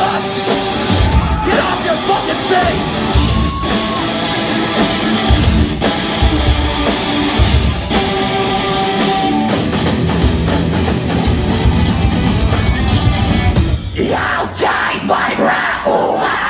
us! Get off your fucking feet! You'll take my breath away!